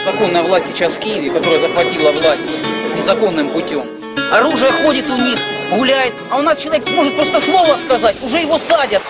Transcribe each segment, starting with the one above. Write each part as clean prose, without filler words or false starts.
законная власть сейчас в Киеве, которая захватила власть незаконным путем. Оружие ходит у них, гуляет, а у нас человек может просто слово сказать, уже его садят.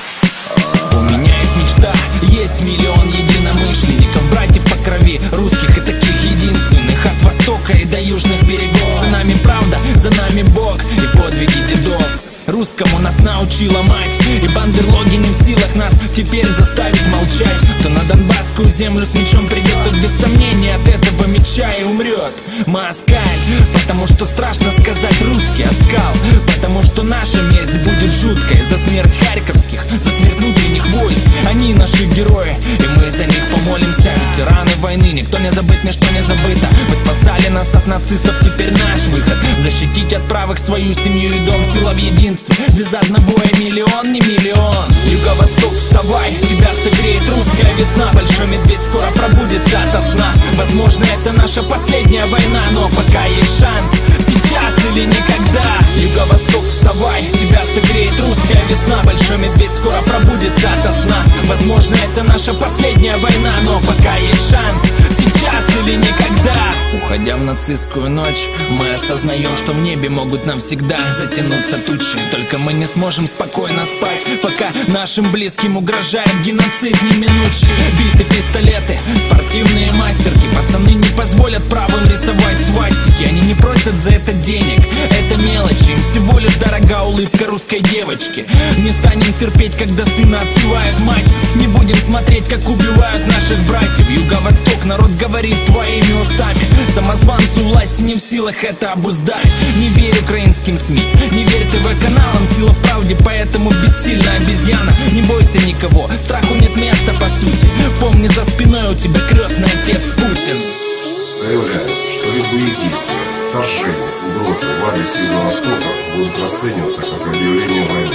У меня есть мечта, есть миллион единомышленников, братьев по крови, русских и таких единственных, от востока и до южных берегов. За нами правда, за нами Бог и подвиги дедов. Русскому нас научила мать, и бандерлоги не в силах нас теперь заставить молчать. Кто на донбасскую землю с мечом придет, тот без сомнения от этого меча и умрет. Москаль, потому что страшно сказать русский оскал, потому что наша месть будет жуткой за смерть харьковских, за смерть внутренних войск. Они наши герои, и мы за них помолимся. Ветераны войны, никто не забыт, ничто не забыто. Вы спасали нас от нацистов, теперь наш выход защитить от правых свою семью и дом. Сила в единстве, без одного и миллион, не миллион. Юго-восток, вставай, тебя согреет русская весна. Большой медведь скоро пробудится ото сна. Возможно, это наша последняя война, но пока есть шанс, сейчас или никогда. Юго-восток, вставай, тебя согреет русская весна. Большой медведь скоро пробудится ото сна. Возможно, это наша последняя война, но пока есть шанс, сейчас или никогда. Уходя в нацистскую ночь, мы осознаем, что в небе могут навсегда затянуться тучи. Только мы не сможем спокойно спать, пока нашим близким угрожает геноцид неминучий. Биты, пистолеты, спортивные мастерки, пацаны не позволят правым рисовать свастики. Они не просят за это денег, это мелочи, им всего лишь дорога улыбка русской девочки. Не станем терпеть, когда сына отпевает мать, не будем смотреть, как убивают наших братьев. Юго-восток, народ говорит твоими устами, самозванцу власти не в силах это обуздать. Не верь украинским СМИ, не верь ТВ-каналам, сила в правде, поэтому бессильна обезьяна. Не бойся никого, страху нет места по сути. Помни, за спиной у тебя крестный отец Путин. Заявляю, что любые действия, вторжения, угрозы в адрес Юго-Востока будут расцениваться как объявление войны.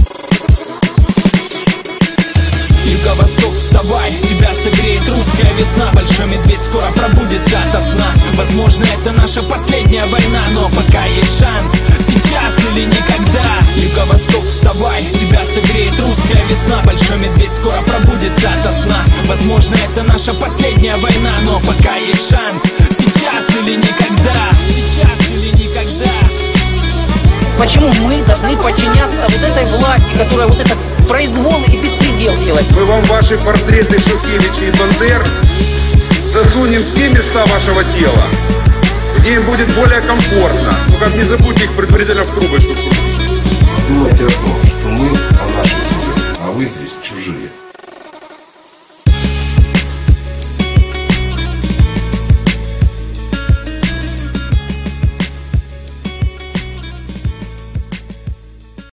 Юго-восток, вставай, тебя согреет русская весна. Большой медведь скоро пробудится ото сна. Возможно, это наша последняя война, но пока есть шанс, сейчас или никогда. Юго-восток, вставай, тебя согреет русская весна. Большой медведь скоро пробудится ото сна. Возможно, это наша последняя война, но пока есть шанс, сейчас или никогда. Сейчас или никогда. Почему мы должны подчиняться вот этой власти, которая вот этот произвол и беспредел делает? Мы вам ваши портреты Шухевича и Бандер засунем в те места вашего тела, где им будет более комфортно. Ну как не забудьте их предварительно в трубочку. Думайте о том,